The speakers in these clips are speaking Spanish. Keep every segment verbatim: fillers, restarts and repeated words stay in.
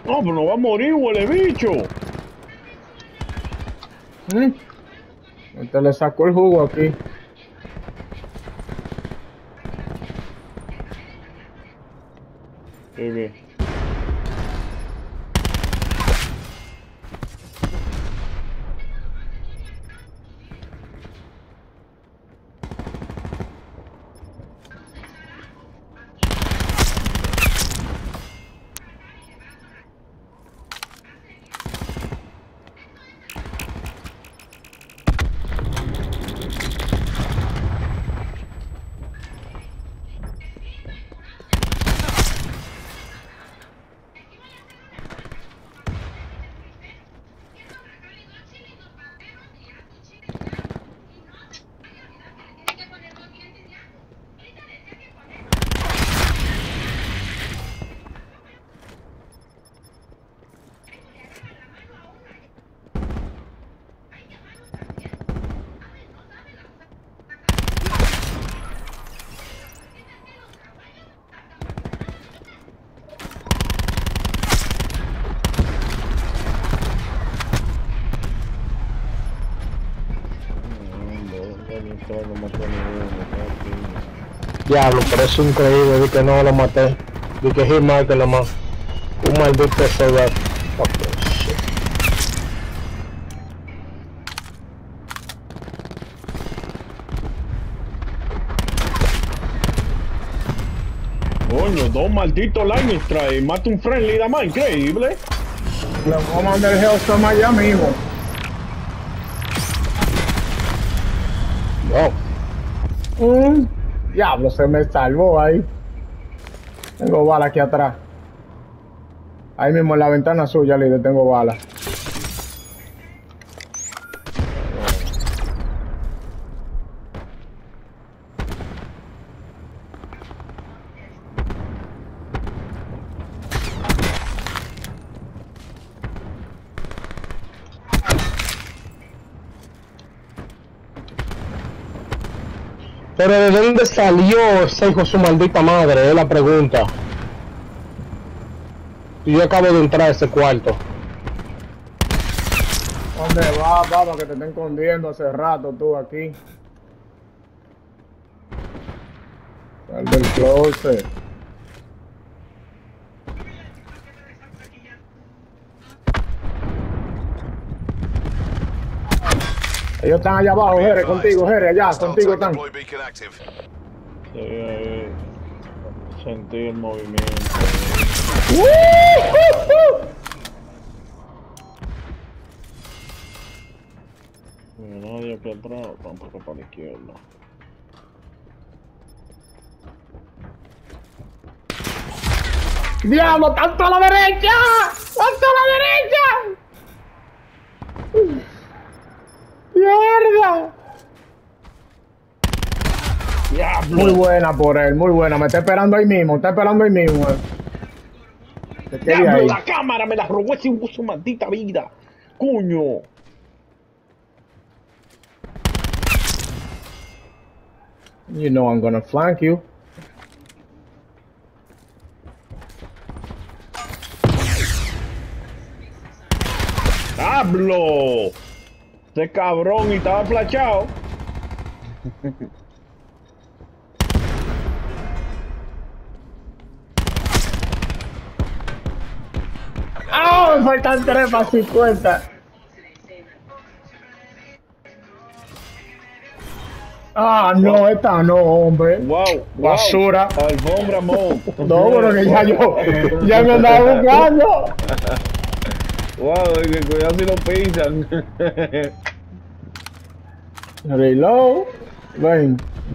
No, pero no va a morir, huele bicho. ¿Mm? Este le sacó el jugo aquí. Sí, bien. Diablo, pero eso es increíble, di que no lo maté. Di que Hitmarker lo más. Un maldito soldado. Fucking shit. Coño, dos malditos lightning strike. Mata un friendly, da más increíble. Le voy a mandar el Hellstorm allá mismo. No. Mm. Diablo, se me salvó ahí. Tengo bala aquí atrás. Ahí mismo en la ventana suya, líder, tengo bala. Pero ¿de dónde salió ese hijo de su maldita madre? Es la pregunta. Y yo acabo de entrar a ese cuarto. ¿Dónde va, papá? Que te estén escondiendo hace rato tú aquí. Sal del closet. Ellos están allá abajo, Jere, contigo, Jere, allá, contigo están. Sí, ahí. Sentí el movimiento. No hay nadie aquí atrás, tampoco para la izquierda. ¡Diablo, tanto a la derecha! ¡Tanto a la derecha! ¡Mierda! ¡Diablo! Muy buena por él, muy buena. Me está esperando ahí mismo, está esperando ahí mismo. ¡Diablo, la cámara me la robó ese su maldita vida! ¡Coño! You know I'm gonna flank you. ¡Diablo! Ese cabrón y estaba flachado. ¡Ah! Me faltan tres para cincuenta. Ah, no, esta no, hombre. Wow, basura. Wow. Alfombra Mo. No, pero que ya yo, ya me andaba buscando. Wow, que cuidado si lo pisan. Reload. Ven.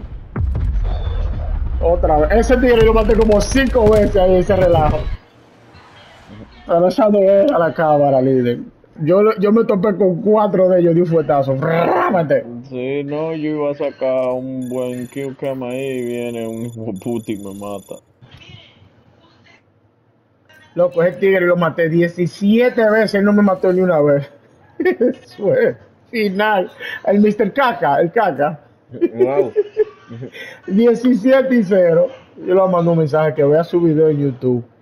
Otra vez. Ese tigre lo maté como cinco veces ahí, ese relajo. Pero esa no es a la cámara, líder. Yo, yo me topé con cuatro de ellos de un fuetazo. ¡Rámate! Sí, no, yo iba a sacar un buen kill cam ahí y viene un hijo de puta y me mata. Loco, ese tigre lo maté diecisiete veces, él no me mató ni una vez. Eso es. Final. El mister Caca, el Caca. Wow. diecisiete y cero. Yo le mando un mensaje que vea su video en YouTube.